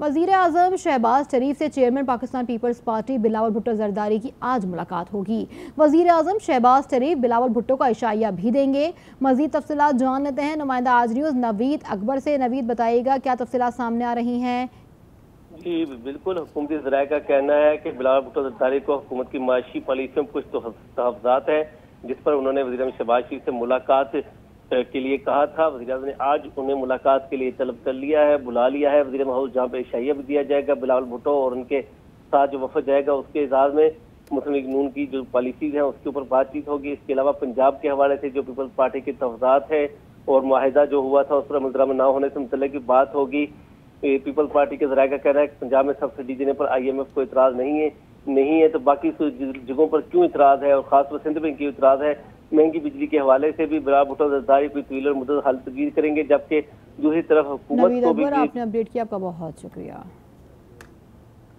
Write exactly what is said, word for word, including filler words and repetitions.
वज़ीर आज़म शहबाज शरीफ से chairman Pakistan peoples party Bilawal Bhutto Zardari की आज मुलाकात होगी। वज़ीर आज़म शहबाज शरीफ बिलावल भुट्टो का इशाइया भी देंगे। मज़ीद तफसीलात जान लेते हैं नुमाइंदा आज न्यूज़ नवीद अकबर से। नवीद बताइएगा क्या तफसीलात सामने आ रही हैं। जी बिल्कुल, हुकूमती ज़राए का कहना है कि बिलावल भुट्टो जरदारी को हुकूमत की माशी पॉलिसियों में कुछ तहफ़्ज़ात हैं जिस पर उन्होंने वज़ीर आज़म शहबाज शरीफ से मुलाकात के लिए कहा था। वज़ीर आज़म ने आज उन्हें मुलाकात के लिए तलब कर लिया है, बुला लिया है वज़ीर हाउस, जहाँ पे इशाइया भी दिया जाएगा। बिलावल भुट्टो और उनके साथ जो वफद जाएगा उसके एजाज़ में मुस्लिम लीग नून की जो पॉलिसीज़ हैं उसके ऊपर बातचीत होगी। इसके अलावा पंजाब के हवाले से जो पीपल्स पार्टी के तहफ़्ज़ात है और मुआहिदा जो हुआ था उस पर अमल ना होने से मुतल्लिक़ की बात होगी। पीपल्स पार्टी के ज़राए का कहना है कि पंजाब में सब्सिडी देने पर आई एम एफ को इतराज़ नहीं है नहीं है तो बाकी जगहों पर क्यों इतराज़ है और ख़ासतौर सिंध में क्यों इतराज़ है। महंगी बिजली के हवाले से भी बिलावल भुट्टो जरदारी कोई तवील और मुद्दत हल तजवीज़ करेंगे, जबकि दूसरी तरफ हुकूमत को भी। आपने अपडेट किया, आपका बहुत शुक्रिया।